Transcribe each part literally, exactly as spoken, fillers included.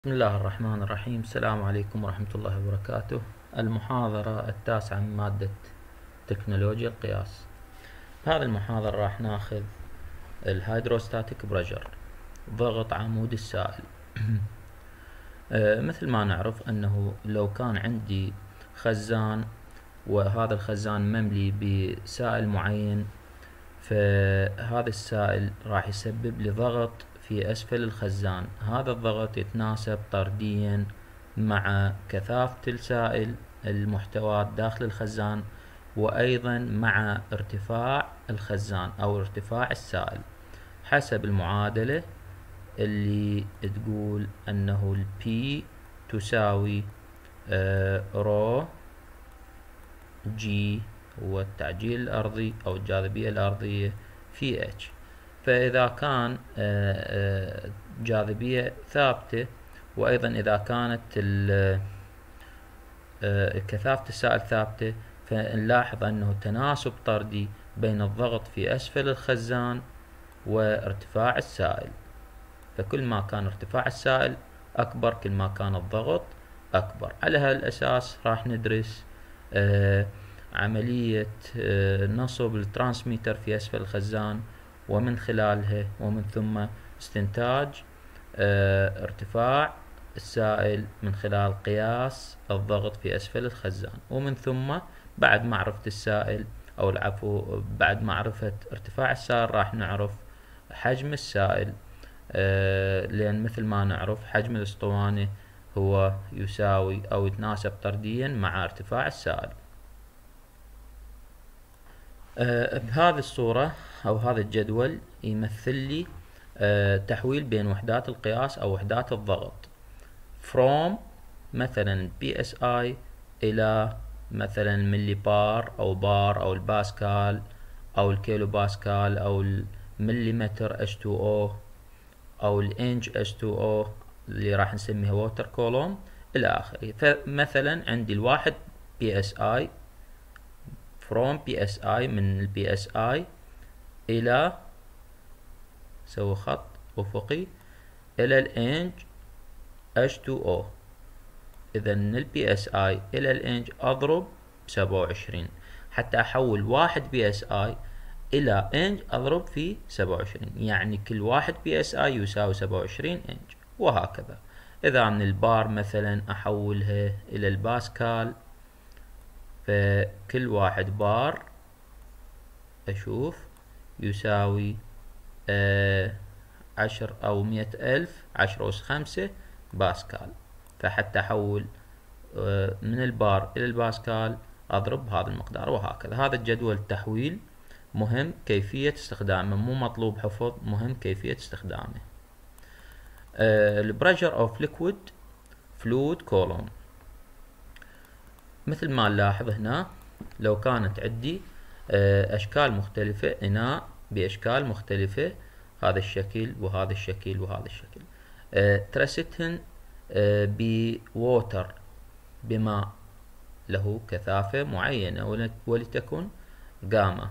بسم الله الرحمن الرحيم. السلام عليكم ورحمة الله وبركاته. المحاضرة التاسعة من مادة تكنولوجيا القياس. بهذه المحاضرة راح ناخذ الهيدروستاتيك بريشر، ضغط عمود السائل. مثل ما نعرف أنه لو كان عندي خزان وهذا الخزان مملي بسائل معين، فهذا السائل راح يسبب لي ضغط في أسفل الخزان. هذا الضغط يتناسب طرديا مع كثافة السائل المحتوى داخل الخزان، وأيضا مع ارتفاع الخزان أو ارتفاع السائل، حسب المعادلة اللي تقول أنه ال P تساوي آه رو جي هو التعجيل الأرضي أو الجاذبية الأرضية في H. فإذا كان جاذبية ثابتة، وأيضا إذا كانت كثافة السائل ثابتة، فنلاحظ أنه تناسب طردي بين الضغط في أسفل الخزان وارتفاع السائل. فكل ما كان ارتفاع السائل أكبر كل ما كان الضغط أكبر. على هالأساس راح ندرس عملية نصب الترانسميتر في أسفل الخزان، ومن خلالها ومن ثم استنتاج اه ارتفاع السائل من خلال قياس الضغط في أسفل الخزان، ومن ثم بعد معرفة السائل أو العفو بعد معرفة ارتفاع السائل راح نعرف حجم السائل، اه لأن مثل ما نعرف حجم الأسطوانة هو يساوي أو يتناسب طرديا مع ارتفاع السائل. أه بهذه الصورة أو هذا الجدول يمثل لي أه تحويل بين وحدات القياس أو وحدات الضغط from مثلا بي اس اي إلى مثلا ملي بار أو بار أو الباسكال أو الكيلو باسكال أو المليمتر اتش تو او أو الانج اتش تو او اللي راح نسميها ووتر كولوم إلى آخره. فمثلا عندي الواحد بي اس اي from بي اس اي من ال بي اس اي إلى سوي خط أفقي إلى الانج اتش تو او. إذا من ال بي اس اي إلى الانج أضرب سبعة وعشرين، حتى أحول واحد بي اس اي إلى انج أضرب في سبعة وعشرين، يعني كل واحد بي اس اي يساوي سبعة وعشرين انج، وهكذا. إذا من البار مثلا أحولها إلى الباسكال، فكل واحد بار أشوف يساوي آه عشر أو مئة ألف، عشرة أس خمسة باسكال. فحتى أحول آه من البار إلى الباسكال أضرب هذا المقدار، وهكذا. هذا الجدول التحويل مهم كيفية استخدامه، مو مطلوب حفظ، مهم كيفية استخدامه. آه البريشر أوف ليكويد فلويد كولوم، مثل ما نلاحظ هنا لو كانت عندي أشكال مختلفة، إناء بأشكال مختلفة، هذا الشكل وهذا الشكل وهذا الشكل، ترستهن بووتر بماء له كثافة معينة ولتكن جاما.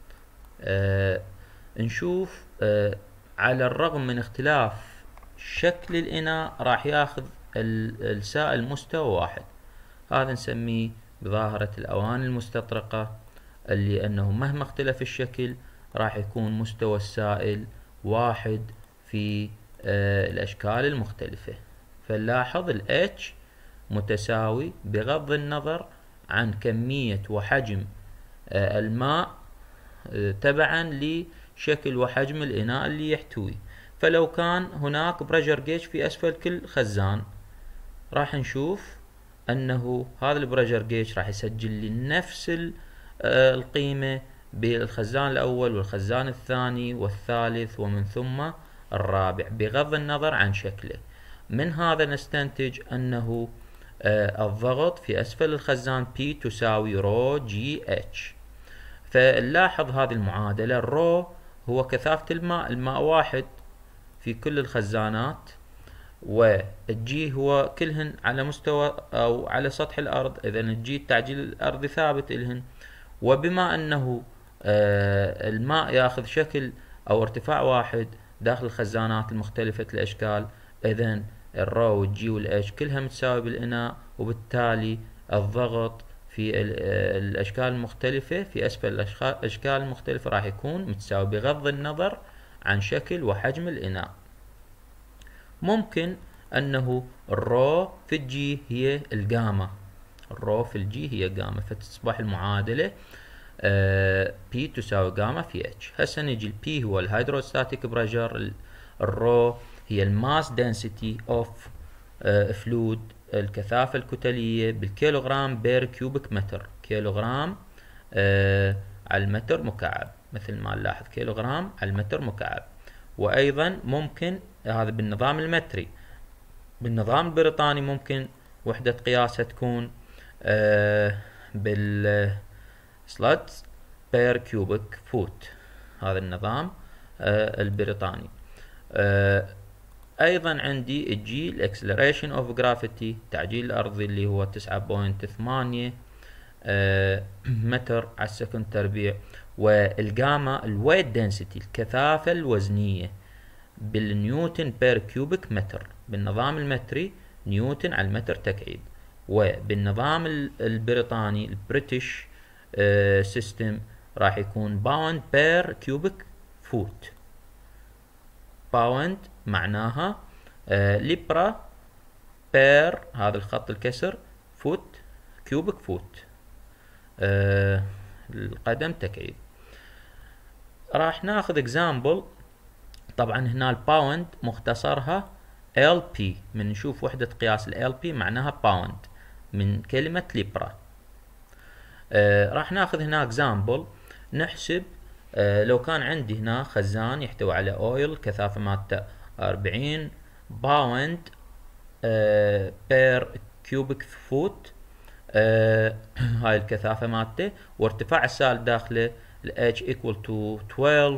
نشوف على الرغم من اختلاف شكل الإناء راح ياخذ السائل مستوى واحد. هذا نسميه بظاهرة الأواني المستطرقة، اللي أنه مهما اختلف الشكل راح يكون مستوى السائل واحد في آه الأشكال المختلفة. فنلاحظ ال H متساوي بغض النظر عن كمية وحجم آه الماء آه تبعا لشكل وحجم الإناء اللي يحتوي. فلو كان هناك بريشر جيج في أسفل كل خزان، راح نشوف أنه هذا البريشر جيج راح يسجل لي نفس القيمة بالخزان الأول والخزان الثاني والثالث ومن ثم الرابع، بغض النظر عن شكله. من هذا نستنتج أنه الضغط في أسفل الخزان P تساوي رو جي اتش. فنلاحظ هذه المعادلة، الرو هو كثافة الماء، الماء واحد في كل الخزانات، والجي هو كلهن على مستوى أو على سطح الأرض، إذا الجي التعجيل الأرضي ثابت إلهن. وبما أنه آه الماء ياخذ شكل أو ارتفاع واحد داخل الخزانات المختلفة الأشكال، إذن الرو والجي والاتش كلها متساوية بالإناء، وبالتالي الضغط في الأشكال المختلفة في أسفل الأشكال المختلفة راح يكون متساوي بغض النظر عن شكل وحجم الإناء. ممكن أنه الرو في الجي هي الجاما، الرو في الجي هي جاما، فتصبح المعادلة بي تساوي جاما في اتش. هسه نجي البي هو الهيدروستاتيك بريشر، الرو هي الماس دنسيتي اوف فلويد، الكثافة الكتلية بالكيلوغرام بير كيوبيك متر، كيلوغرام آه على المتر مكعب، مثل ما نلاحظ كيلوغرام على المتر مكعب. وأيضا ممكن هذا بالنظام المتري. بالنظام البريطاني ممكن وحدة قياسها تكون آه بال سلاتس بير كيوبيك فوت، هذا النظام آه البريطاني. آه ايضا عندي الجي الاكسلريشن اوف جرافيتي، تعجيل الارضي اللي هو تسعة بوينت ثمانية آه متر على السكند تربيع. والجاما الويت دنسيتي الكثافة الوزنية بالنيوتن بير كيوبيك متر، بالنظام المتري نيوتن على المتر تكعيب، وبالنظام البريطاني البريتش سيستم راح يكون باوند بير كيوبيك فوت. باوند معناها آه ليبرا بير، هذا الخط الكسر، فوت كيوبيك فوت آه القدم تكعيب. راح ناخذ اكزامبل. طبعا هنا الباوند مختصرها ال بي، من نشوف وحدة قياس ال بي معناها باوند من كلمة ليبرا. آه راح ناخذ هنا اكزامبل نحسب. آه لو كان عندي هنا خزان يحتوي على اويل كثافة مالته أربعين باوند آه بير كيوبيك فوت، آه هاي الكثافة مالته، وارتفاع السائل داخله ال H equal to اثناشر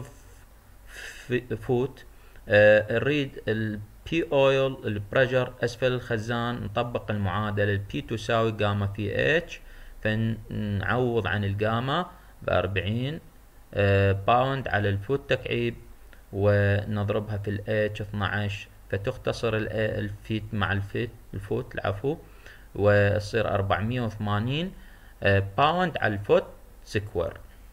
فوت. آه نريد ال P oil البريشر اسفل الخزان، نطبق المعادلة ال P تساوي جاما في H، فنعوض عن الجاما بأربعين آه باوند على الفوت تكعيب، ونضربها في ال H اثناشر، فتختصر الفيت مع الفيت الفوت العفو، وتصير أربعمية وثمانين آه باوند على الفوت سكوير.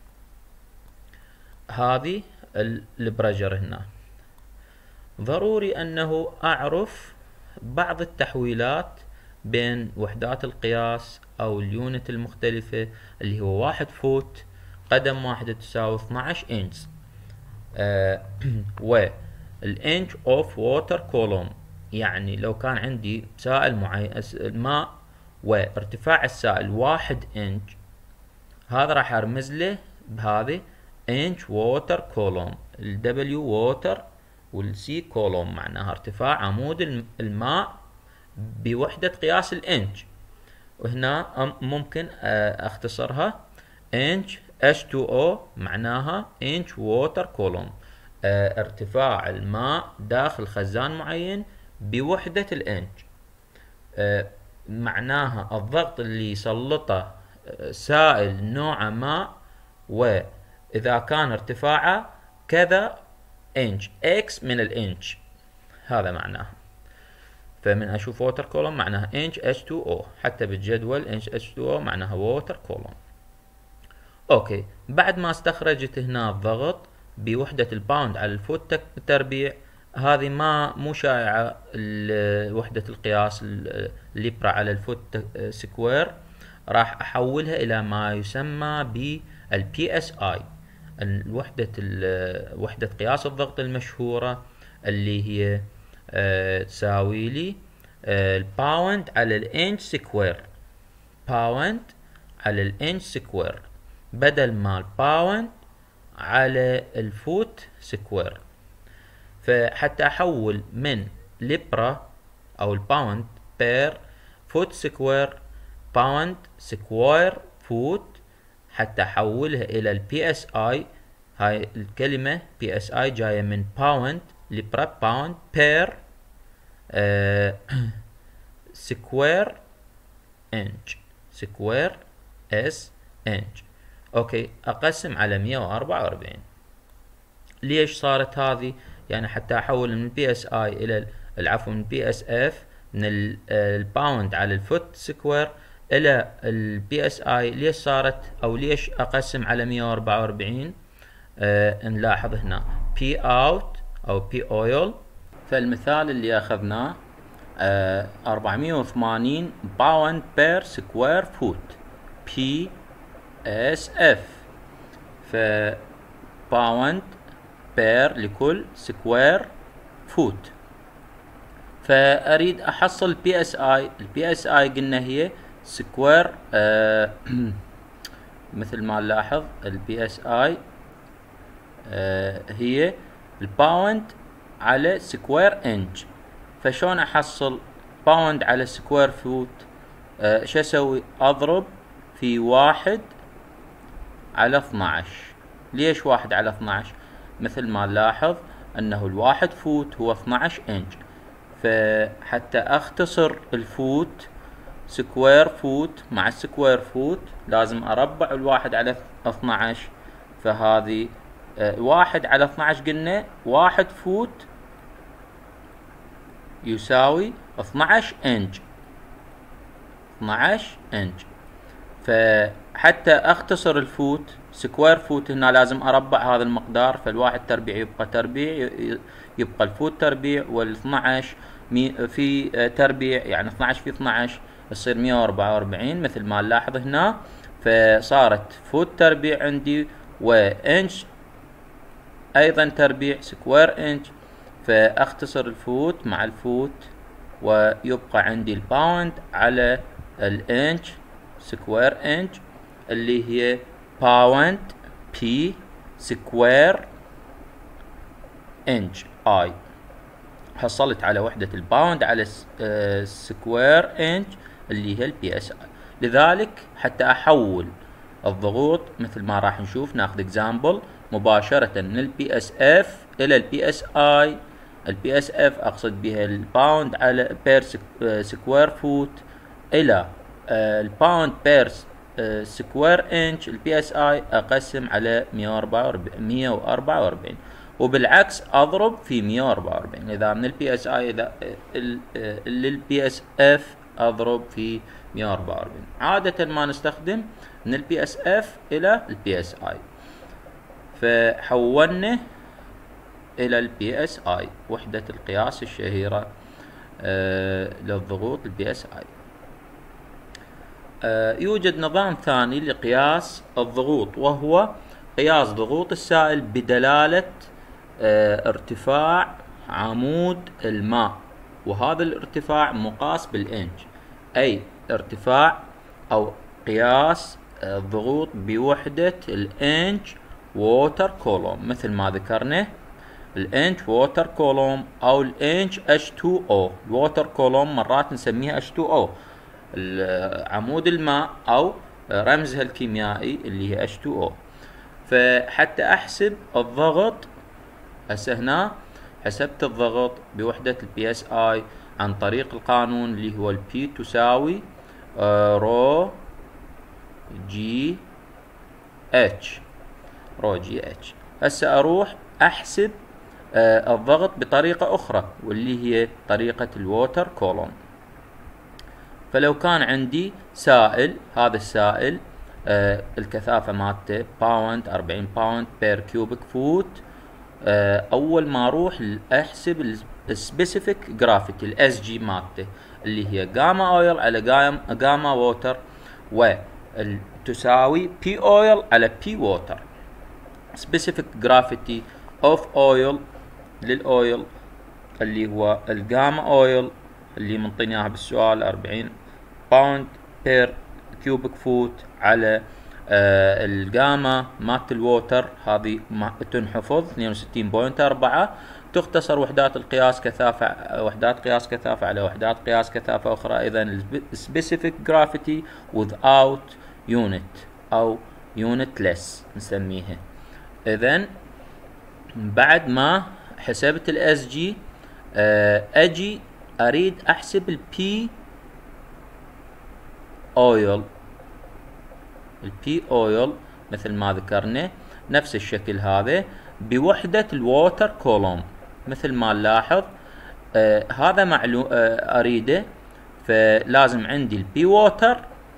هذه البريشر هنا. ضروري أنه أعرف بعض التحويلات بين وحدات القياس أو اليونت المختلفة، اللي هو واحد فوت قدم واحدة تساوي اثناشر إنش، آه والإنش أوف ووتر كولوم، يعني لو كان عندي سائل معين الماء وارتفاع السائل واحد إنش، هذا راح أرمز له بهذه إنش ووتر كولوم، ال W ووتر والسي كولوم معناها ارتفاع عمود الماء بوحدة قياس الإنش. وهنا ممكن اختصرها إنش إتش تو أو معناها إنش ووتر كولوم، ارتفاع الماء داخل خزان معين بوحدة الإنش، معناها الضغط اللي يسلطه سائل نوع ماء، وإذا كان ارتفاعه كذا إنش إكس من الإنش، هذا معناه. فمن أشوف ووتر كولوم معناها إنش إتش تو أو، حتى بالجدول إنش إتش تو أو معناها ووتر كولوم. أوكي، بعد ما استخرجت هنا الضغط بوحدة الباوند على الفوت تربيع، هذه ما مو شائعة وحدة القياس الليبرا على الفوت سكوير، راح أحولها إلى ما يسمى بال بي إس آي، الوحدة وحدة قياس الضغط المشهورة، اللي هي أه تساوي لي أه الباوند على الانش سكوير، باوند على الانش سكوير بدل ما الباوند على الفوت سكوير. فحتى احول من ليبرا او الباوند بير فوت سكوير باوند سكوير فوت، حتى احولها الى البي اس اي. هاي الكلمة بي اس اي جاية من باوند ليبرا باوند بير آه سكوير انش، سكوير اس انش. اوكي، اقسم على مية واربعة واربعين. ليش صارت هذه؟ يعني حتى احول من البي اس اي الى العفو من بي اس اف من الباوند على الفوت سكوير الى البي اس اي. ليش صارت او ليش اقسم على مية واربعة واربعين؟ آه نلاحظ هنا بي اوت او بي اويل. فالمثال اللي اخذناه آه أربعمية وثمانين باوند بير سكوير فوت بي اس اف. ف باوند بير لكل سكوير فوت. فاريد احصل البي اس اي. البي اس اي قلنا هي سكوير آه مثل ما نلاحظ البي اس اي آه هي الباوند على سكوير انج. فشون احصل باوند على سكوير فوت؟ آه شو اسوي؟ اضرب في واحد على اثناعش. ليش واحد على اثناعش؟ مثل ما نلاحظ انه الواحد فوت هو اثناعش انج. فحتى اختصر الفوت سكوير فوت مع السكوير فوت لازم اربع الواحد على اثناعش. فهذه آه واحد على اثناعش قلنا واحد فوت يساوي اثناعش انج. اثناعش انج. فحتى اختصر الفوت سكوير فوت هنا لازم اربع هذا المقدار. فالواحد تربيع يبقى تربيع، يبقى الفوت تربيع، والاثناعش في تربيع، يعني اثناعش في اثناعش تصير مية واربعة واربعين مثل ما نلاحظ هنا. فصارت فوت تربيع عندي وانج ايضا تربيع سكوير انج. فاختصر الفوت مع الفوت ويبقى عندي الباوند على الانج سكوير انج اللي هي باوند بي سكوير انج اي. حصلت على وحدة الباوند على سكوير انج اللي هي البي اس اي. لذلك حتى احول الضغوط مثل ما راح نشوف ناخذ اكزامبل مباشرة من البي اس اف الى البي اس اي. البي اس اف اقصد بها الباوند على بير سكوير فوت الى الباوند بير سكوير انش. البي اس اي اقسم على مية واربعة واربعين وبالعكس اضرب في مية واربعة واربعين. اذا من البي اس اي اذا للبي اس اف اضرب في مية واربعة واربعين. عادة ما نستخدم من البي اس اف الى البي اس اي. فحولنا الى البي اس اي وحدة القياس الشهيرة آه للضغوط البي اس اي. آه يوجد نظام ثاني لقياس الضغوط وهو قياس ضغوط السائل بدلالة آه ارتفاع عمود الماء، وهذا الارتفاع مقاس بالانج، اي ارتفاع او قياس الضغوط بوحدة الانج ووتر كولوم مثل ما ذكرنا الانج ووتر كولوم او الانج اتش تو او. الووتر كولوم مرات نسميها اتش تو او عمود الماء او رمزها الكيميائي اللي هي اتش تو او. فحتى احسب الضغط هسه هنا حسبت الضغط بوحدة البي اس اي عن طريق القانون اللي هو البي تساوي رو جي اتش رو جي اتش. هسه اروح احسب آه الضغط بطريقة اخرى واللي هي طريقة الووتر كولوم. فلو كان عندي سائل، هذا السائل آه الكثافة مالته باوند أربعين باوند بير كيوبيك فوت. آه اول ما اروح احسب السبيسيفيك جرافيتي الاس جي مالته اللي هي جاما اويل على جاما ووتر وتساوي بي اويل على بي ووتر. سبيسيفيك جرافيتي اوف اويل للاويل اللي هو الجاما اويل اللي منطيني اياها بالسؤال أربعين باوند بير كيوبيك فوت على آه الجاما مات الووتر هذه تنحفظ اثنين وستين فاصلة أربعة. تختصر وحدات القياس كثافة وحدات قياس كثافة على وحدات قياس كثافة أخرى. إذا specific gravity without unit أو unitless نسميها. إذا بعد ما حسبت الاس جي آه أجي أريد أحسب البي اويل. البي اويل مثل ما ذكرنا نفس الشكل هذا بوحدة الووتر كولوم مثل ما نلاحظ آه هذا معلوم آه اريده، فلازم عندي البي ووتر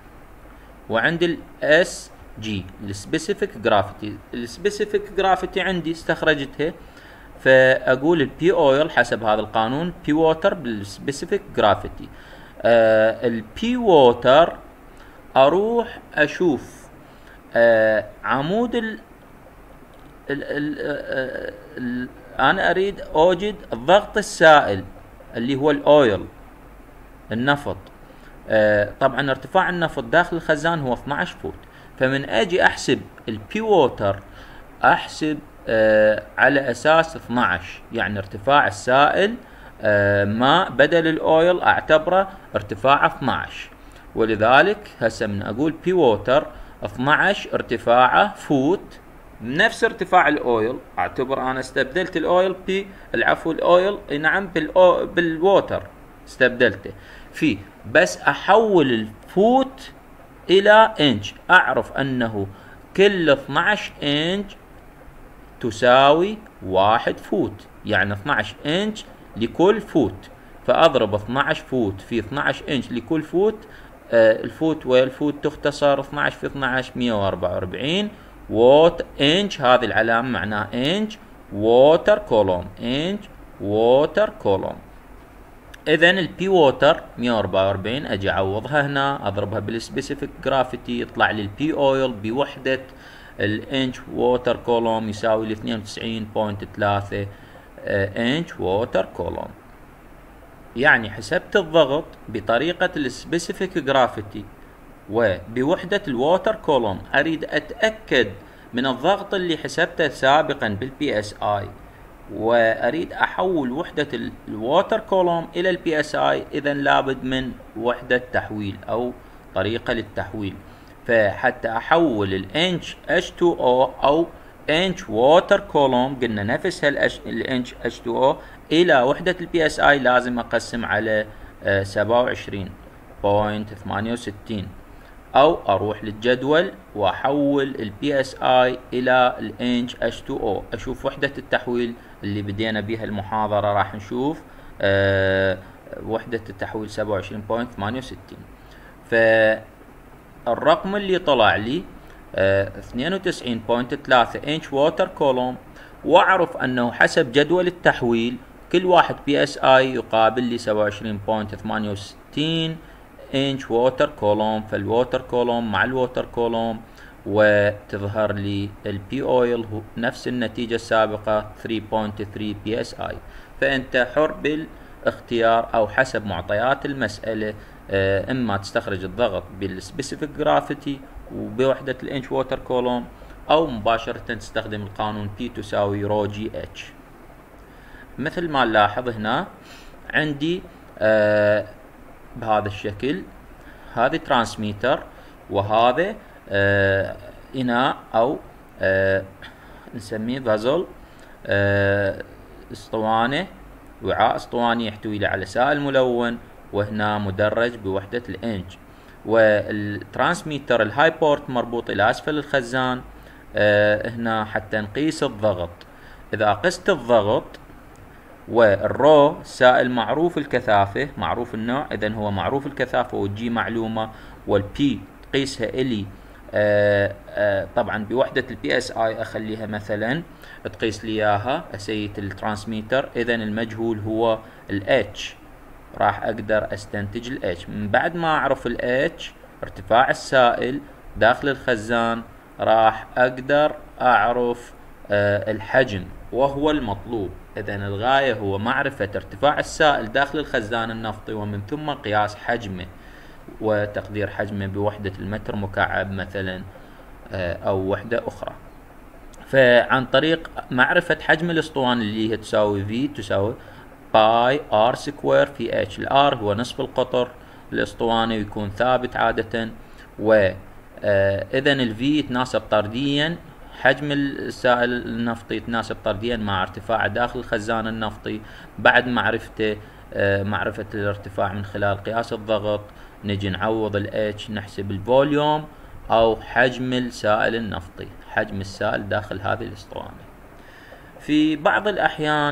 وعندي الاس جي السبيسيفيك جرافيتي. السبيسيفيك جرافيتي عندي استخرجتها، فاقول البي اويل حسب هذا القانون بي ووتر بالسبيسيفيك جرافيتي. آه البي ووتر اروح اشوف آه عمود ال ال ال ال ال انا اريد اوجد الضغط السائل اللي هو الاويل النفط. آه طبعا ارتفاع النفط داخل الخزان هو اثنعش فوت، فمن اجي احسب البي ووتر احسب آه على اساس اثنعش، يعني ارتفاع السائل آه ماء بدل الاويل اعتبره ارتفاع اثنعش، ولذلك هسه من اقول بي ووتر اثنعش ارتفاعه فوت نفس ارتفاع الاويل، اعتبر انا استبدلت الاويل ب العفو الاويل نعم بالأو بالووتر استبدلته فيه، بس احول الفوت الى انش، اعرف انه كل اثنعش انش تساوي واحد فوت، يعني اثنعش انش لكل فوت، فاضرب اثنعش فوت في اثنعش انش لكل فوت. آه الفوت والفوت تختصر اثنعش في اثنعش مية واربعة واربعين ووت انش، هذه العلامة معناها انش ووتر كولوم، انش ووتر كولوم. اذا البي ووتر مية واربعة واربعين اجي اعوضها هنا، اضربها بالسبيسيفيك جرافيتي يطلع لي البي اويل بوحدة الانش ووتر كولوم يساوي اثنين وتسعين فاصلة ثلاثة انش ووتر كولوم. يعني حسبت الضغط بطريقة السبيسيفيك جرافيتي وبوحدة الووتر كولوم، اريد اتأكد من الضغط اللي حسبته سابقا بالبي اس اي، واريد احول وحدة الووتر كولوم الى البي اس اي، اذا لابد من وحدة تحويل او طريقة للتحويل. فحتى احول الانش اتش تو او او انش ووتر كولوم، قلنا نفس الانش اتش تو او الى وحدة البي اس اي، لازم اقسم على سبعة وعشرين فاصلة ثمانية وستين، او اروح للجدول واحول البي اس اي الى الانش اتش تو او، اشوف وحدة التحويل اللي بدينا بها المحاضرة، راح نشوف أه وحدة التحويل سبعة وعشرين فاصلة ثمانية وستين. فالرقم اللي طلع لي أه اثنين وتسعين فاصلة ثلاثة انش ووتر كولوم، واعرف انه حسب جدول التحويل كل واحد بي اس اي يقابل لي سبعة وعشرين فاصلة ثمانية وستين انش ووتر كولوم، فالووتر كولوم مع الووتر كولوم وتظهر لي البي اويل نفس النتيجة السابقة ثلاثة فاصلة ثلاثة بي اس اي. فانت حر بالاختيار او حسب معطيات المسألة، اما تستخرج الضغط بالسبيسيفيك جرافيتي وبوحدة الانش ووتر كولوم، او مباشرة تستخدم القانون P تساوي رو جي اتش. مثل ما نلاحظ هنا عندي آه بهذا الشكل، هذا ترانسميتر وهذا آه اناء او آه نسميه فازل، آه اسطوانة، وعاء اسطواني يحتوي على سائل ملون، وهنا مدرج بوحدة الانج، والترانسميتر الهاي بورت مربوط الى اسفل الخزان. آه هنا حتى نقيس الضغط، اذا قست الضغط والرو سائل معروف الكثافة معروف النوع، اذا هو معروف الكثافة والجي معلومة، والبي تقيسها الي آآ آآ طبعا بوحدة البي اس اي اخليها مثلا تقيس لي اياها اسية الترانسميتر، اذا المجهول هو الاتش، راح اقدر استنتج الاتش. من بعد ما اعرف الاتش ارتفاع السائل داخل الخزان، راح اقدر اعرف الحجم وهو المطلوب. اذا الغاية هو معرفة ارتفاع السائل داخل الخزان النفطي، ومن ثم قياس حجمه وتقدير حجمه بوحدة المتر مكعب مثلا او وحدة اخرى. فعن طريق معرفة حجم الاسطوانة اللي هي تساوي في تساوي باي ار سكوير في اتش، الار هو نصف القطر الاسطوانة ويكون ثابت عادة، و اذا الفي يتناسب طرديا، حجم السائل النفطي يتناسب طرديا مع ارتفاعه داخل الخزان النفطي. بعد معرفته معرفة الارتفاع من خلال قياس الضغط، نجي نعوض الاتش، نحسب الفوليوم او حجم السائل النفطي، حجم السائل داخل هذه الاسطوانة. في بعض الاحيان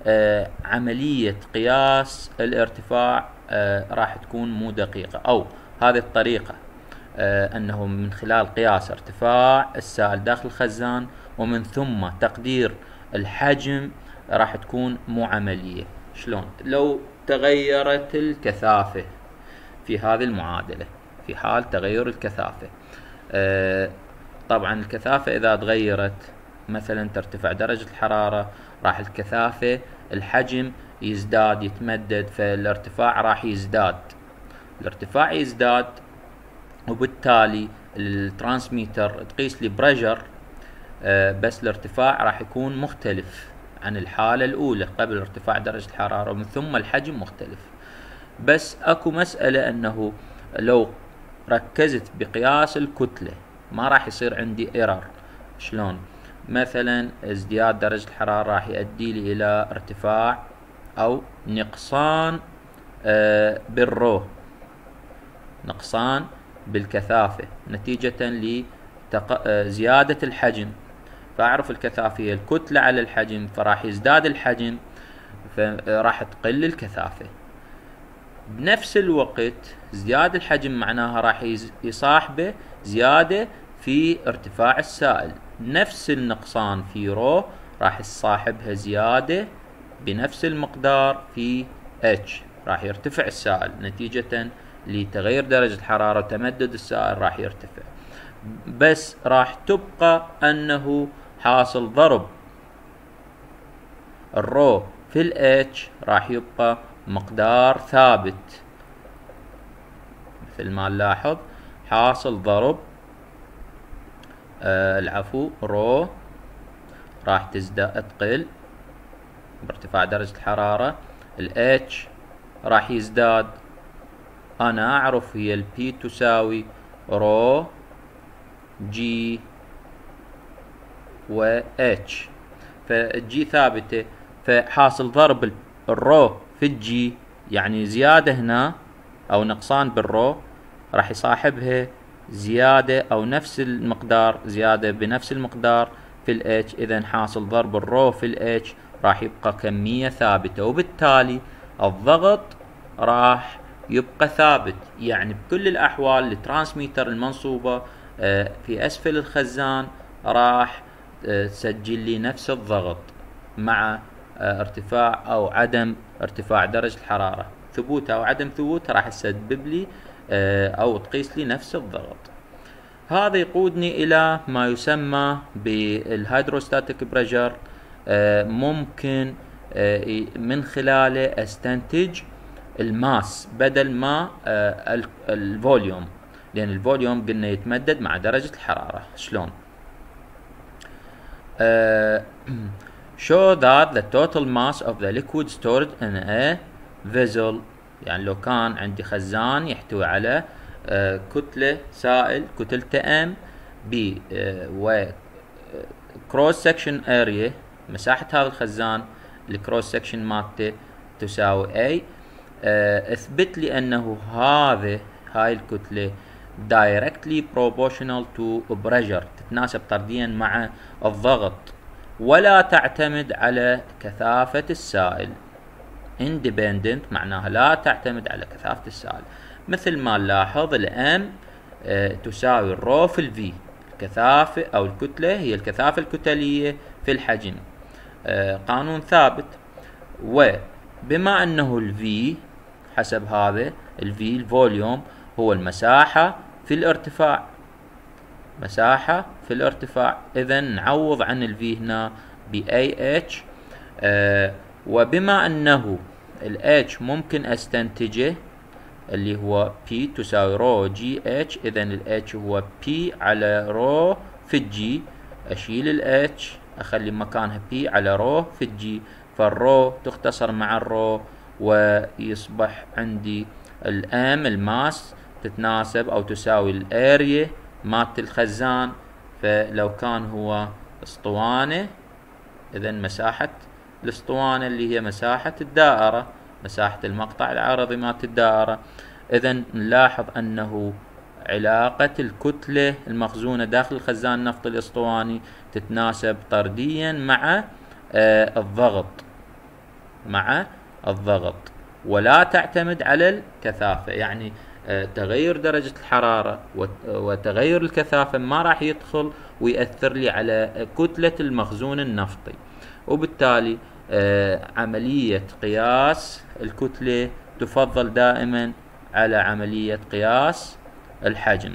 آه عملية قياس الارتفاع آه راح تكون مو دقيقة، أو هذه الطريقة آه أنه من خلال قياس ارتفاع السائل داخل الخزان ومن ثم تقدير الحجم راح تكون مو عملية. شلون؟ لو تغيرت الكثافة في هذه المعادلة، في حال تغير الكثافة، آه طبعا الكثافة إذا تغيرت مثلا ترتفع درجة الحرارة، راح الكثافة الحجم يزداد يتمدد، فالارتفاع راح يزداد، الارتفاع يزداد، وبالتالي الترانسميتر تقيس لي بريشر آه بس الارتفاع راح يكون مختلف عن الحالة الأولى قبل ارتفاع درجة الحرارة، ومن ثم الحجم مختلف. بس اكو مسألة انه لو ركزت بقياس الكتلة ما راح يصير عندي ايرور. شلون؟ مثلا ازدياد درجة الحرارة راح يؤدي لي الى ارتفاع او نقصان آه بالرو، نقصان بالكثافة نتيجة لزيادة الحجم، فاعرف الكثافة هي الكتلة على الحجم، فراح يزداد الحجم فراح تقل الكثافة. بنفس الوقت زيادة الحجم معناها راح يصاحبه زيادة في ارتفاع السائل، نفس النقصان في رو راح يصاحبها زيادة بنفس المقدار في اتش، راح يرتفع السائل نتيجة لتغير درجة الحرارة وتمدد السائل راح يرتفع، بس راح تبقى انه حاصل ضرب الرو في الاتش راح يبقى مقدار ثابت، مثل ما نلاحظ حاصل ضرب آه العفو رو راح تزداد تقل بارتفاع درجة الحرارة، الاتش راح يزداد، انا اعرف هي البي تساوي رو جي و اتش، فالجي ثابتة، فحاصل ضرب الرو في الجي يعني زيادة هنا او نقصان بالرو راح يصاحبها زيادة او نفس المقدار زيادة بنفس المقدار في الاتش، اذا حاصل ضرب الرو في الاتش راح يبقى كمية ثابتة، وبالتالي الضغط راح يبقى ثابت. يعني بكل الاحوال الترانسميتر المنصوبة في اسفل الخزان راح تسجل لي نفس الضغط مع ارتفاع او عدم ارتفاع درجة الحرارة، ثبوتها او عدم ثبوتها راح تسبب لي او تقيس لي نفس الضغط. هذا يقودني الى ما يسمى بالهيدروستاتيك بريشر، ممكن من خلاله استنتج الماس بدل ما الفوليوم، لان الفوليوم قلنا يتمدد مع درجة الحرارة. شلون؟ show that the total mass of the liquid stored in a vessel، يعني لو كان عندي خزان يحتوي على آه كتلة سائل كتلته M ب آه و cross section area، مساحة هذا الخزان الكروس سكشن مالته تساوي A، آه اثبت لي انه هذا هاي الكتلة directly proportional to pressure، تتناسب طرديا مع الضغط ولا تعتمد على كثافة السائل، independent معناها لا تعتمد على كثافة السائل. مثل ما نلاحظ الام اه تساوي الرو في الفي، الكثافة او الكتلة هي الكثافة الكتلية في الحجم، اه قانون ثابت، وبما انه الفي حسب هذا الفي الفوليوم هو المساحة في الارتفاع، مساحة في الارتفاع، اذا نعوض عن الفي هنا ب اي اتش، آه وبما انه الاتش ممكن استنتجه اللي هو بي تساوي رو جي اتش، اذا الاتش هو بي على رو في الجي، اشيل الاتش اخلي مكانها بي على رو في الجي، فالرو تختصر مع الرو ويصبح عندي الام الماس تتناسب او تساوي الاريا مالت الخزان، فلو كان هو اسطوانة اذا مساحة الاسطوانة اللي هي مساحة الدائرة، مساحة المقطع العرضي مالت الدائرة، اذا نلاحظ انه علاقة الكتلة المخزونة داخل الخزان النفطي الاسطواني تتناسب طرديا مع آه الضغط، مع الضغط، ولا تعتمد على الكثافة. يعني تغير درجة الحرارة وتغير الكثافة ما راح يدخل ويأثر لي على كتلة المخزون النفطي، وبالتالي عملية قياس الكتلة تفضل دائما على عملية قياس الحجم.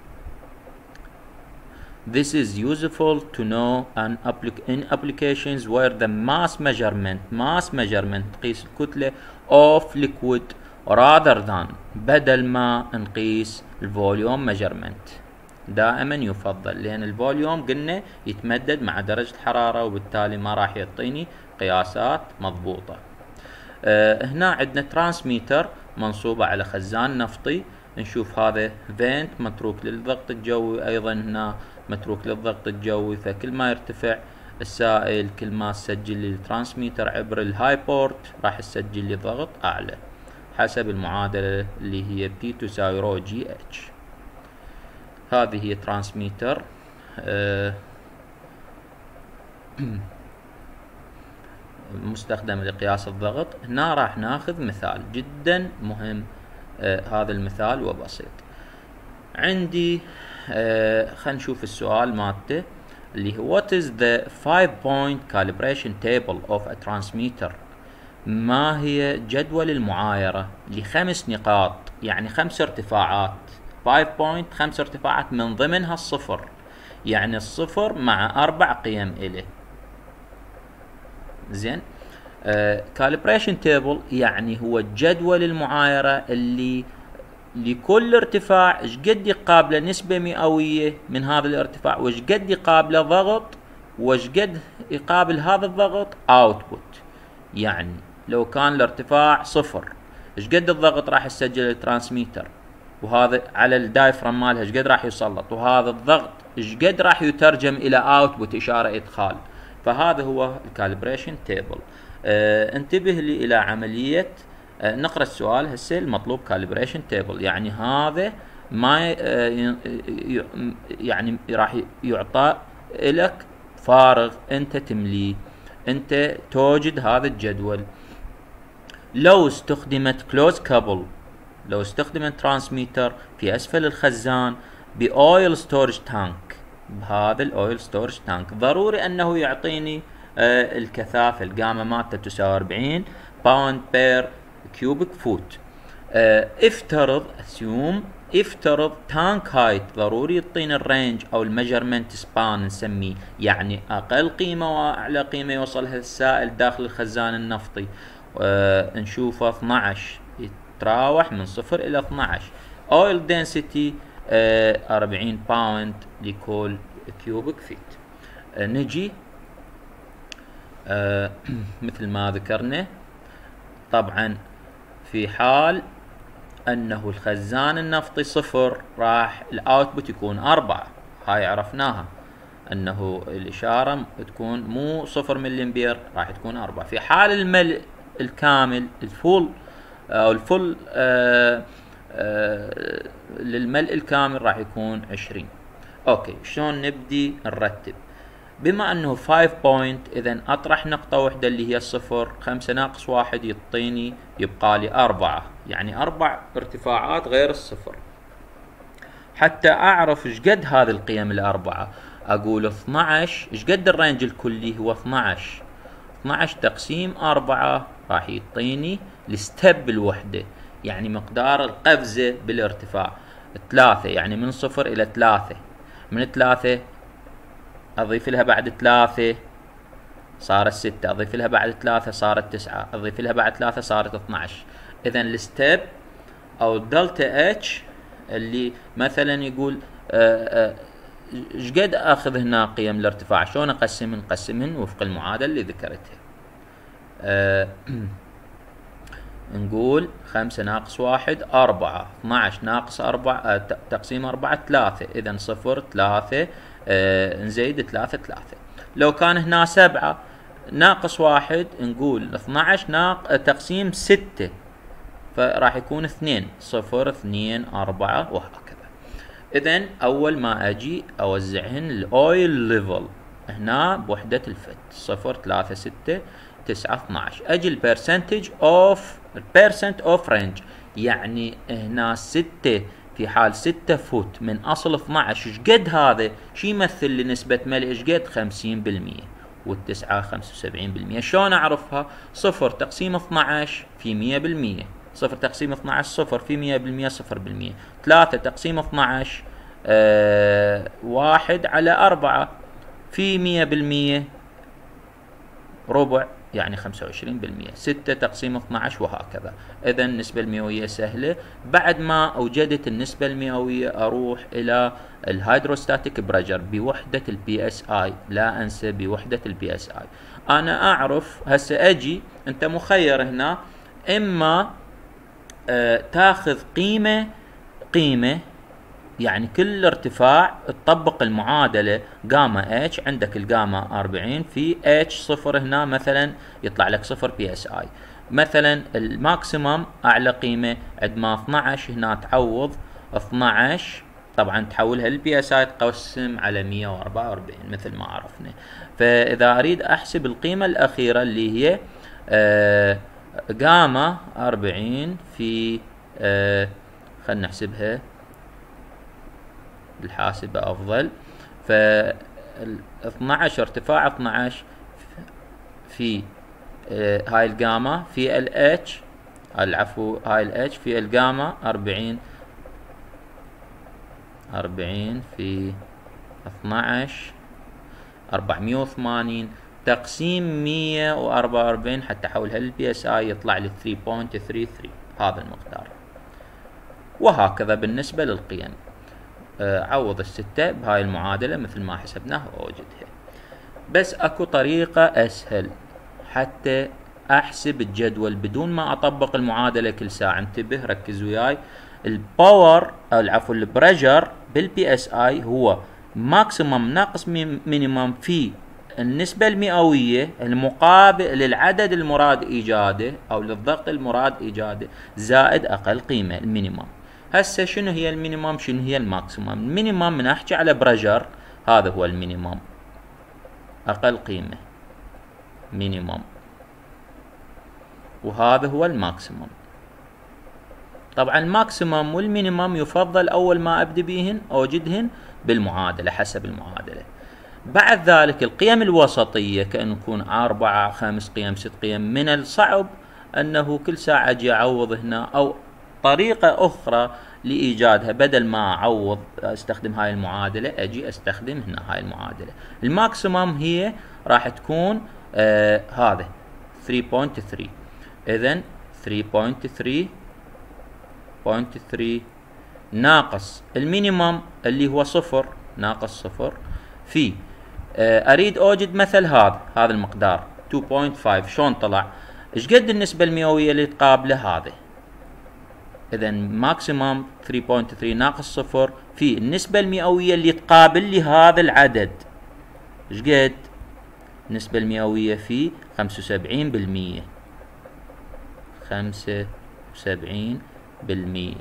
This is useful to know an applic in applications where the mass measurement mass measurement نقيس الكتلة of liquid rather than بدل ما نقيس الفوليوم measurement. دائما يفضل، لأن الفوليوم قلنا يتمدد مع درجة الحرارة، وبالتالي ما راح يعطيني قياسات مضبوطة. أه هنا عندنا ترانسميتر منصوبة على خزان نفطي. نشوف هذا فينت متروك للضغط الجوي، أيضا هنا متروك للضغط الجوي، فكل ما يرتفع السائل كل ما تسجل لي الترانسميتر عبر الهاي بورت راح تسجل لي ضغط أعلى حسب المعادلة اللي هي بي تساوي رو جي اتش. هذه هي ترانسميتر أه مستخدم لقياس الضغط. هنا راح ناخذ مثال جدا مهم. آه هذا المثال وبسيط. عندي آه خلينا نشوف السؤال مالته اللي هو what is the five point calibration table of a transmitter. ما هي جدول المعايرة لخمس نقاط، يعني خمس ارتفاعات. five point خمس ارتفاعات من ضمنها الصفر، يعني الصفر مع أربع قيم إله. زين. كاليبريشن uh, تيبل يعني هو جدول المعايرة اللي لكل ارتفاع ايش قد يقابله نسبة مئوية من هذا الارتفاع، وايش قد يقابله ضغط، وايش قد يقابل هذا الضغط اوتبوت. يعني لو كان الارتفاع صفر ايش قد الضغط راح يسجل الترانسميتر، وهذا على الدايفرام مالها ايش قد راح يسلط، وهذا الضغط ايش قد راح يترجم الى اوتبوت اشارة ادخال. فهذا هو الكاليبريشن تيبل. آه انتبه لي الى عملية آه نقرأ السؤال هسه. المطلوب كاليبريشن تيبل، يعني هذا ما آه يعني راح يعطى لك فارغ انت تمليه، انت توجد هذا الجدول. لو استخدمت كلوز كابل، لو استخدمت ترانسميتر في اسفل الخزان باويل ستورج تانك، بهذا الاويل ستورج تانك ضروري انه يعطيني آه الكثافة القامة مالته تساوي أربعين باوند بير كيوبيك فوت. آه افترض اسيوم افترض تانك هايت، ضروري يعطينا الرينج او الميجرمنت سبان نسميه، يعني اقل قيمة واعلى قيمة يوصلها السائل داخل الخزان النفطي. آه نشوفه اثنعش، يتراوح من صفر الى اثنعش. اويل دنسيتي آه أربعين باوند لكل كيوبيك فيت. آه نجي آه مثل ما ذكرنا، طبعا في حال انه الخزان النفطي صفر راح الاوتبوت يكون أربعة. هاي عرفناها انه الاشارة تكون مو صفر ملي امبير، راح تكون أربعة. في حال الملء الكامل الفول او الفول آه آه للملء الكامل راح يكون عشرين. اوكي، شلون نبدي نرتب؟ بما انه خمسة بوينت، اذا اطرح نقطة واحدة اللي هي الصفر، خمسة ناقص واحد يعطيني يبقى لي أربعة، يعني أربع ارتفاعات غير الصفر. حتى أعرف إيش قد هذه القيم الأربعة، أقول اثنعش. إيش قد الرينج الكلي؟ هو اثنعش. اثنعش تقسيم أربعة راح يعطيني الستب الوحدة، يعني مقدار القفزة بالارتفاع ثلاثة، يعني من صفر إلى ثلاثة. من ثلاثة أضيف لها بعد ثلاثة صارت ستة، أضيف لها بعد ثلاثة صارت تسعة، أضيف لها بعد ثلاثة صارت اثنعش. إذا الستيب أو الدلتا اتش اللي مثلا يقول ايش قد أخذ هنا قيم الارتفاع، شلون أقسمهن؟ نقسمهن وفق المعادلة اللي ذكرتها. أه نقول خمسة ناقص واحد أربعة، اثنعش ناقص أربعة تقسيم أربعة ثلاثة، إذا صفر ثلاثة آه نزيد ثلاثة ثلاثة. لو كان هنا سبعة ناقص واحد نقول اثنعش ناق تقسيم ستة، فراح يكون اثنين، صفر اثنين أربعة وهكذا. إذن أول ما أجي أوزعهن الأويل ليفل هنا بوحدة الفت، صفر ثلاثة ستة تسعة اثناعش. اجي البرسنتج اوف البرسنت اوف رينج، يعني هنا ستة في حال ستة فوت من اصل اثناعش، ايش قد هذا؟ شي يمثل لي نسبة ملء ايش قد؟ خمسين بالمية، والتسعة خمسة وسبعين بالمية. شلون اعرفها؟ صفر تقسيم اثناعش في مية بالمية، صفر تقسيم اثناعش صفر في مية بالمية صفر بالمية. ثلاثة تقسيم اثناعش آه واحد على أربعة في مية بالمية ربع، يعني خمسة وعشرين بالمية. ستة تقسيم اثناعش وهكذا. إذا النسبة المئوية سهلة. بعد ما أوجدت النسبة المئوية أروح إلى الهيدروستاتيك بريشر بوحدة البي اس اي، لا أنسى بوحدة البي اس اي. أنا أعرف هسه أجي، أنت مخير هنا إما آه تاخذ قيمة قيمة يعني كل ارتفاع تطبق المعادلة جاما اتش، عندك الجاما أربعين في اتش صفر، هنا مثلا يطلع لك صفر بي اس اي. مثلا الماكسيمم اعلى قيمة عندما اثناعش، هنا تعوض اثناعش، طبعا تحولها للبي اس اي تقسم على مية وأربعة وأربعين مثل ما عرفنا. فاذا اريد احسب القيمة الاخيرة اللي هي آه جاما أربعين في آه خلينا نحسبها الحاسبة افضل. ف اثناعش ارتفاع اثناعش في آه هاي الجاما في الاتش، العفو هاي الاتش في الجاما أربعين، أربعين في اثناعش أربعمية وثمانين تقسيم مية وأربعة وأربعين حتى احولها للبي اس اي يطلع لي ثلاثة فاصلة ثلاثة ثلاثة، هذا المقدار. وهكذا بالنسبة للقيم. عوض الستة بهاي المعادلة مثل ما حسبناها وأوجدها. بس اكو طريقة اسهل حتى احسب الجدول بدون ما اطبق المعادلة كل ساعة. انتبه ركز وياي. الباور او العفو البريشر بالبي اس اي هو ماكسيمم ناقص مينيمم في النسبة المئوية المقابل للعدد المراد ايجاده او للضغط المراد ايجاده زائد اقل قيمة المينيمم. هسه شنو هي المينيمم شنو هي الماكسيمم؟ المينيمم من احكي على بريشر هذا هو المينيمم، اقل قيمة مينيمم، وهذا هو الماكسيمم. طبعا الماكسيمم والمينيمم يفضل اول ما ابدي بيهن اوجدهن بالمعادلة حسب المعادلة. بعد ذلك القيم الوسطية كأن يكون أربعة خمس قيم ست قيم، من الصعب أنه كل ساعة أجي أعوض هنا، أو طريقة أخرى لإيجادها بدل ما أعوض أستخدم هاي المعادلة أجي أستخدم هنا هاي المعادلة. الماكسيمم هي راح تكون آه هذا ثلاثة فاصلة ثلاثة، إذن ثلاثة فاصلة ثلاثة فاصلة ثلاثة ناقص المينيمم اللي هو صفر ناقص صفر في آه أريد أوجد مثل هذا هذا المقدار اثنين فاصلة خمسة. شلون طلع؟ إيش قد النسبة المئوية اللي تقابله هذا؟ إذا ماكسيمم ثلاثة فاصلة ثلاثة ناقص صفر في النسبة المئوية اللي تقابل لي هذا العدد. إيش قد؟ النسبة المئوية في خمسة وسبعين بالمية، خمسة وسبعين بالمية،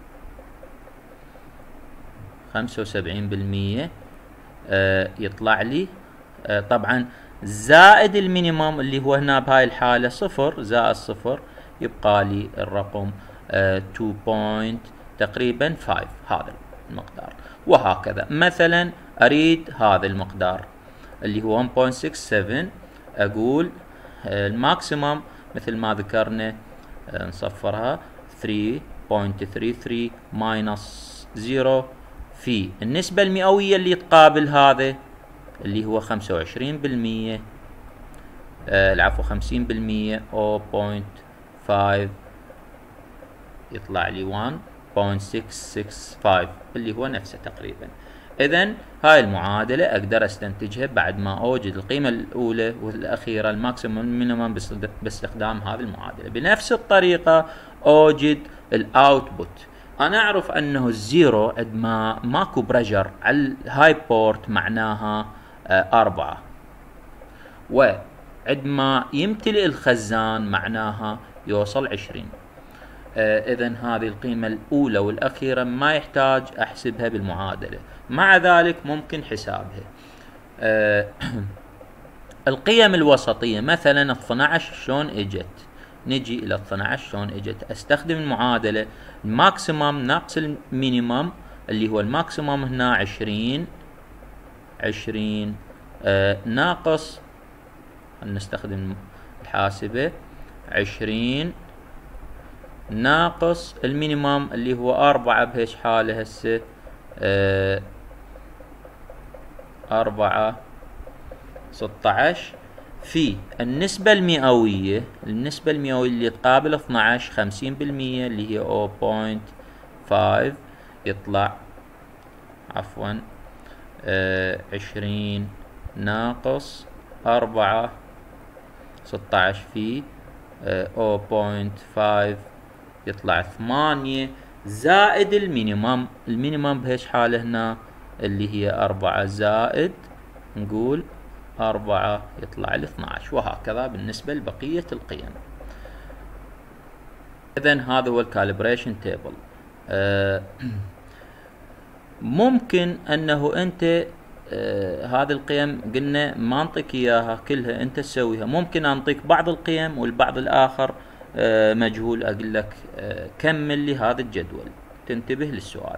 خمسة وسبعين بالمية آه يطلع لي آه طبعا زائد المينيمم اللي هو هنا بهاي الحالة صفر زائد صفر يبقى لي الرقم آه اثنين بوينت تقريبا خمسة، هذا المقدار. وهكذا مثلا اريد هذا المقدار اللي هو واحد فاصلة ستة سبعة، اقول آه الماكسيمم مثل ما ذكرنا آه نصفرها ثلاثة فاصلة ثلاثة ثلاثة ماينس صفر في النسبة المئوية اللي تقابل هذا اللي هو خمسة وعشرين بالمية آه العفو خمسين بالمية صفر فاصلة خمسة يطلع لي واحد فاصلة ستة ستة خمسة اللي هو نفسه تقريبا. إذن هاي المعادلة أقدر أستنتجها بعد ما أوجد القيمة الأولى والأخيرة الماكسيموم والمينيمم باستخدام هذه المعادلة. بنفس الطريقة أوجد الأوتبوت. أنا أعرف أنه الزيرو عندما ماكو بريشر على الهاي بورت معناها آه أربعة، وعندما يمتلئ الخزان معناها يوصل عشرين. آه إذن هذه القيمة الأولى والأخيرة ما يحتاج أحسبها بالمعادلة، مع ذلك ممكن حسابها. آه القيم الوسطية مثلا اثنى عشر شلون اجت؟ نجي الى اثنى عشر شلون اجت؟ استخدم المعادلة الماكسيمم ناقص المينيمم، اللي هو الماكسيمم هنا عشرين عشرين آه ناقص، نستخدم الحاسبة، عشرين ناقص المينيمم اللي هو أربعة، بهيش حالة هسه آه أربعة ستة عشر في النسبة المئوية، النسبة المئوية اللي تقابل اثنى عشر خمسين بالمية اللي هي صفر فاصلة خمسة، يطلع عفوا آه عشرين ناقص أربعة ستة عشر في آه صفر فاصلة خمسة يطلع ثمانية زائد المينيمم. المينيمم بهيش حالة هنا اللي هي أربعة زائد نقول أربعة يطلع ل اثنى عشر، وهكذا بالنسبة لبقية القيم. إذن هذا هو الكاليبريشن تيبل. آه ممكن أنه أنت آه هذه القيم قلنا ما نعطيك إياها كلها أنت تسويها، ممكن أنطيك بعض القيم والبعض الآخر آه مجهول، أقول لك آه كمل لي هذا الجدول، تنتبه للسؤال.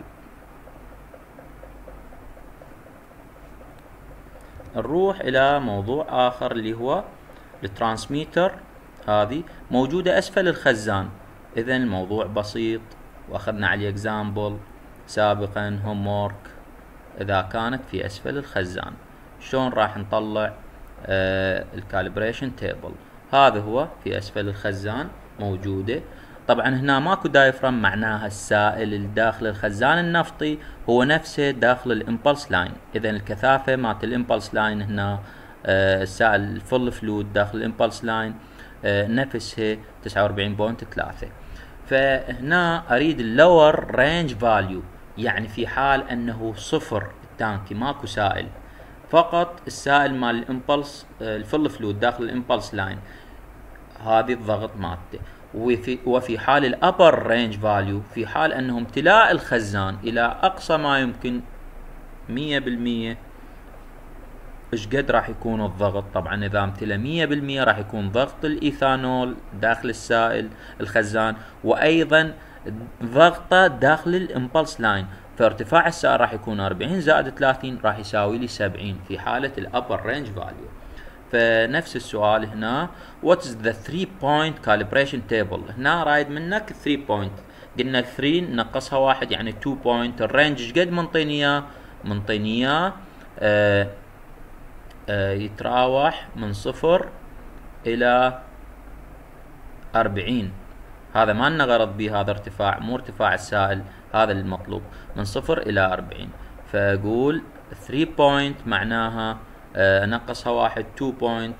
نروح إلى موضوع آخر اللي هو الترانسميتر، هذه موجودة أسفل الخزان. إذن الموضوع بسيط، وأخذنا عليه إكزامبل سابقا هومورك. إذا كانت في أسفل الخزان شلون راح نطلع آه الكاليبريشن تيبل؟ هذا هو في أسفل الخزان موجودة. طبعا هنا ماكو دايفرام، معناها السائل الداخل الخزان النفطي هو نفسه داخل الامبلس لاين. اذا الكثافة مالت الامبلس لاين هنا آه السائل الفل فلويد داخل الامبلس لاين آه نفسها تسعة وأربعين فاصلة ثلاثة. فهنا اريد اللور رينج فاليو، يعني في حال انه صفر التانكي ماكو سائل، فقط السائل مال الامبلس آه الفل فلويد داخل الامبلس لاين، هذه الضغط مالته. وفي, وفي حال الابر رينج فاليو، في حال انه امتلاء الخزان الى اقصى ما يمكن مية بالمية، ايش قد راح يكون الضغط؟ طبعا اذا امتلأ مية بالمية راح يكون ضغط الايثانول داخل السائل الخزان، وايضا ضغطه داخل الامبلس لاين، فارتفاع السائل راح يكون أربعين زائد ثلاثين راح يساوي لي سبعين في حالة الابر رينج فاليو. فنفس السؤال هنا what is the three point calibration table؟ هنا رايد منك three point، قلنا ثلاثة نقصها واحد يعني two point. الرينج ايش قد منطيني اياه؟ منطيني اياه آه آه يتراوح من صفر الى أربعين. هذا ما لنا غرض به، هذا ارتفاع مو ارتفاع السائل، هذا المطلوب من صفر الى أربعين. فاقول three point معناها آه نقصها واحد two point،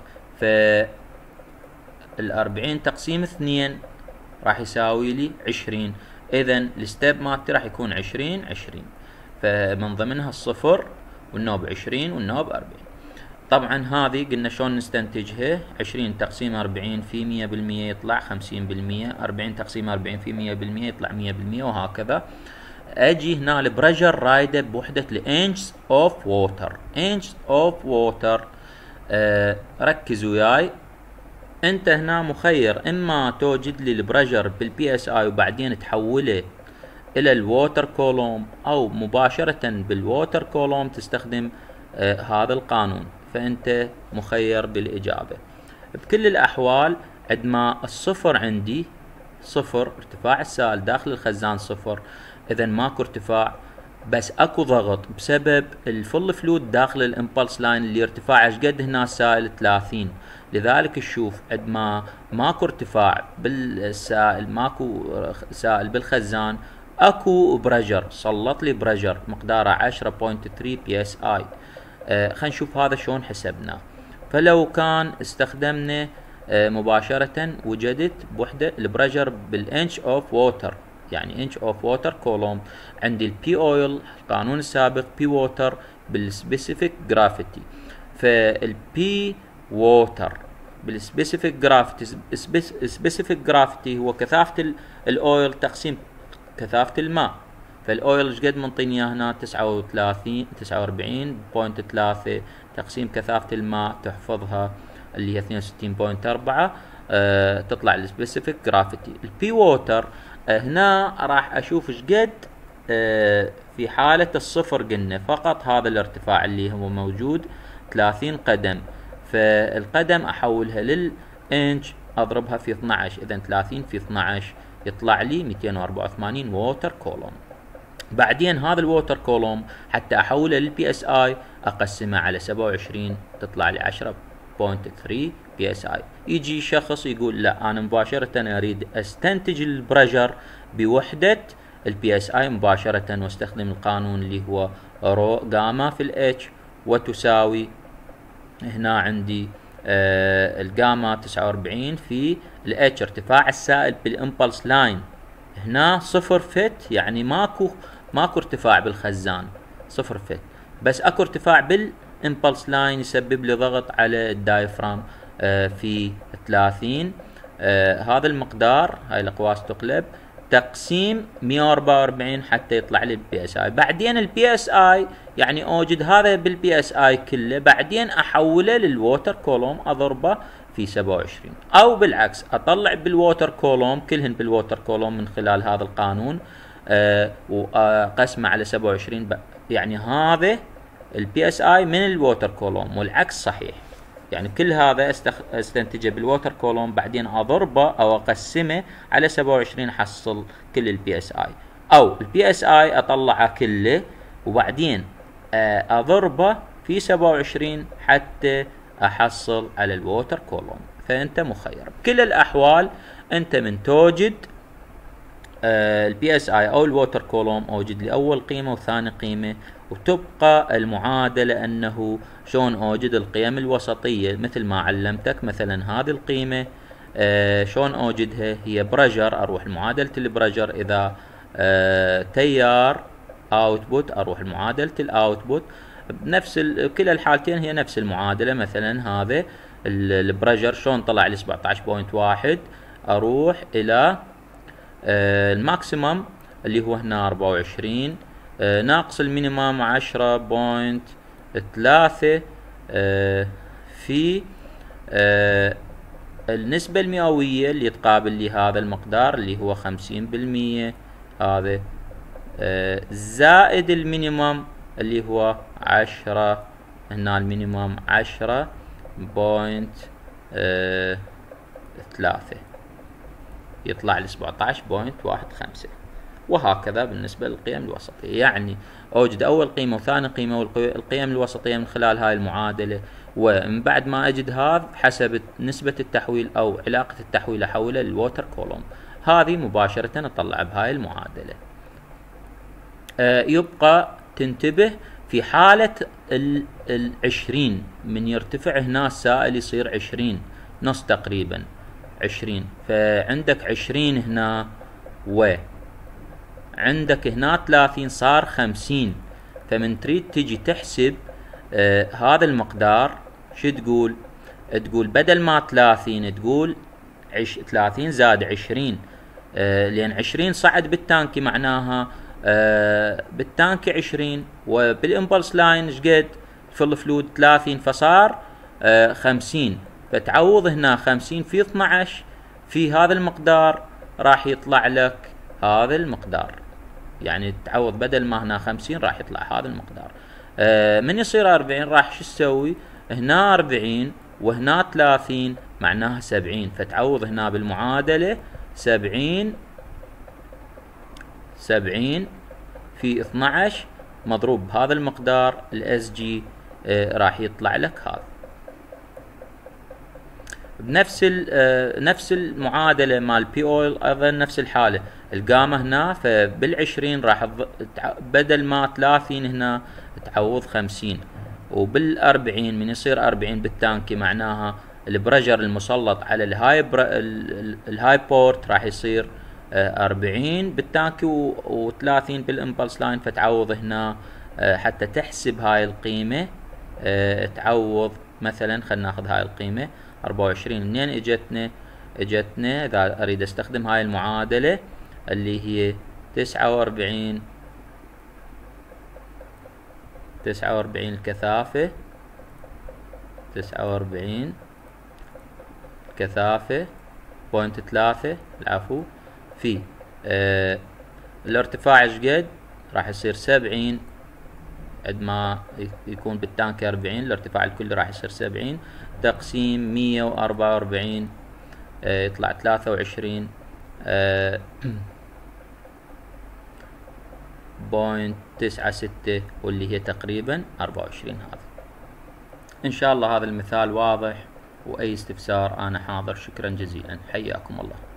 فالأربعين تقسيم اثنين راح يساوي لي عشرين. إذن الستيب مالتي راح يكون عشرين عشرين، فمن ضمنها الصفر والنوب عشرين والنوب أربعين. طبعا هذه قلنا شلون نستنتجها، عشرين تقسيم أربعين في مية بالمية يطلع خمسين بالمية، أربعين تقسيم أربعين في مية بالمية يطلع مية بالمية، وهكذا. اجي هنا البريشر رايده بوحدة الانشز اوف ووتر. انشز اوف ووتر أه ركز وياي، انت هنا مخير اما توجد لي البريشر بالبي اس اي وبعدين تحوله الى الووتر كولوم، او مباشرة بالووتر كولوم تستخدم أه هذا القانون، فانت مخير بالاجابة. بكل الاحوال عندما الصفر عندي صفر، ارتفاع السائل داخل الخزان صفر، اذا ماكو ارتفاع، بس اكو ضغط بسبب الفل فلويد داخل الامبلس لاين اللي ارتفاعه ايش قد هنا السائل ثلاثين. لذلك نشوف عندما ماكو ارتفاع بالسائل، ماكو سائل بالخزان، اكو بريشر، سلط لي بريشر مقداره عشرة فاصلة ثلاثة بي اس اي. آه خلينا نشوف هذا شلون حسبناه. فلو كان استخدمنا آه مباشرة وجدت بوحدة البريشر بالانش اوف ووتر، يعني انش اوف ووتر كولوم، عندي البي اويل القانون السابق بي ووتر بالسبيسيفيك جرافيتي، فالبي ووتر بالسبيسيفيك جرافيتي، سبيسيفيك جرافيتي هو كثافة الاويل تقسيم كثافة الماء، فالاويل ايش قد منطيني اياه هنا؟ تسعة وثلاثين تسعة واربعين بوينت ثلاثة تقسيم كثافة الماء تحفظها اللي هي اثنين وستين بوينت أربعة. أه تطلع السبيسيفيك جرافيتي. البي ووتر أه هنا راح اشوف ايش قد أه في حالة الصفر قلنا فقط هذا الارتفاع اللي هو موجود ثلاثين قدم، فالقدم احولها للانش اضربها في اثنعش، اذا ثلاثين في اثنعش يطلع لي مئتين وأربعة وثمانين ووتر كولوم. بعدين هذا الووتر كولوم حتى احوله للبي اس اي اقسمه على سبعة وعشرين تطلع لي عشرة بوينت ثلاثة بي اس اي. يجي شخص يقول لا انا مباشرة اريد استنتج البريشر بوحدة البي اس اي مباشرة واستخدم القانون اللي هو رو جاما في الاتش وتساوي هنا عندي آه الجاما تسعة واربعين في الاتش ارتفاع السائل بالامبلس لاين هنا صفر فت، يعني ماكو ماكو ارتفاع بالخزان صفر فت، بس اكو ارتفاع بالامبلس لاين يسبب لي ضغط على الدايفرام آه في ثلاثين. آه هذا المقدار هاي الاقواس تقلب تقسيم مئة وأربعة وأربعين حتى يطلع لي البي اس اي. بعدين البي اس اي يعني اوجد هذا بالبي اس اي كله، بعدين احوله للووتر كولوم اضربه في سبعة وعشرين، او بالعكس اطلع بالووتر كولوم كلهن بالووتر كولوم من خلال هذا القانون آه وقسمه على سبعة وعشرين، يعني هذا البي اس اي من الووتر كولوم والعكس صحيح، يعني كل هذا استخ... استنتجه بالووتر كولوم بعدين اضربه او اقسمه على سبعة وعشرين احصل كل البي اس اي، او البي اس اي اطلعه كله وبعدين اضربه في سبعة وعشرين حتى احصل على الووتر كولوم. فانت مخير بكل الاحوال انت من توجد البي اس اي او الووتر كولوم اوجد لي اول قيمه وثاني قيمه، وتبقى المعادله انه شلون اوجد القيم الوسطيه مثل ما علمتك. مثلا هذه القيمه آه شلون اوجدها؟ هي برجر، اروح لمعادله البرجر، اذا آه تيار اوتبوت اروح لمعادله الاوتبوت، بنفس كلا الحالتين هي نفس المعادله. مثلا هذا البرجر شلون طلع لي سبعة عشر فاصلة واحد، اروح الى آه الماكسيمم اللي هو هنا أربعة وعشرين آه ناقص المينيمم عشرة بوينت ثلاثة آه في آه النسبة المئوية اللي تقابل لي هذا المقدار اللي هو خمسين بالمية، هذا آه زائد المينيمم اللي هو عشرة، هنا المينيمم عشرة بوينت آه ثلاثة يطلع لي سبعة عشر بوينت واحد خمسة، وهكذا بالنسبة للقيم الوسطية. يعني أوجد أول قيمة وثاني قيمة والقيم الوسطية من خلال هاي المعادلة، ومن بعد ما أجد هذا حسب نسبة التحويل أو علاقة التحويل أحولها للووتر كولوم، هذه مباشرة أطلع بهاي المعادلة. آه يبقى تنتبه في حالة العشرين من يرتفع هنا السائل يصير عشرين نص تقريبا عشرين، فعندك عشرين هنا وعندك هنا ثلاثين صار خمسين، فمن تريد تجي تحسب آه هذا المقدار شو تقول؟ تقول بدل ما ثلاثين تقول عش ثلاثين زائد عشرين آه لأن عشرين صعد بالتانكي معناها آه بالتانكي عشرين وبالإمبلس لاين شقد في الفلود ثلاثين فصار آه خمسين، فتعوض هنا خمسين في اثنعش في هذا المقدار راح يطلع لك هذا المقدار، يعني تعوض بدل ما هنا خمسين راح يطلع هذا المقدار. آه من يصير أربعين راح شو تسوي؟ هنا أربعين وهنا ثلاثين معناها سبعين، فتعوض هنا بالمعادلة سبعين سبعين في اثنعش مضروب بهذا المقدار الاس جي آه راح يطلع لك هذا. بنفس نفس المعادله مال بي اويل ايضا نفس الحاله، الجاما هنا فبالعشرين راح بدل ما ثلاثين هنا تعوض خمسين، وبالأربعين من يصير أربعين بالتانكي معناها البرجر المسلط على الهاي الهاي بورت راح يصير أربعين بالتانكي وثلاثين بالامبلس لاين، فتعوض هنا حتى تحسب هاي القيمه تعوض مثلا خلينا ناخذ هاي القيمه أربعة وعشرين منين اجتنا؟ اجتنا اذا اريد استخدم هاي المعادله اللي هي تسعة وأربعين تسعة وأربعين الكثافة، تسعة وأربعين كثافة بوينت ثلاثة العفو في آه الارتفاع ايش قد؟ راح يصير سبعين، عندما يكون بالتانك أربعين الارتفاع الكلي راح يصير سبعين تقسيم مية وأربعة وأربعين، آه يطلع ثلاثة وعشرين آه بوينت تسعة ستة، واللي هي تقريبا أربعة وعشرين. هذا إن شاء الله هذا المثال واضح، وأي استفسار أنا حاضر. شكرا جزيلا، حياكم الله.